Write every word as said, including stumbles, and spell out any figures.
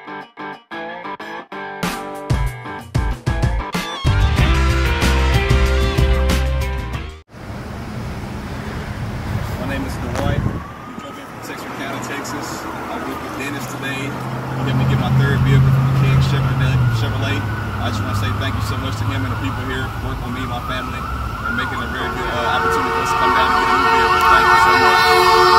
My name is Dwight. We drove in from Texas County, Texas. I'm with Dennis today. He helped me get my third vehicle from McKaig Chevrolet. I just want to say thank you so much to him and the people here for working with me and my family and making a very good uh, opportunity for us to come down and get a new vehicle. Thank you so much.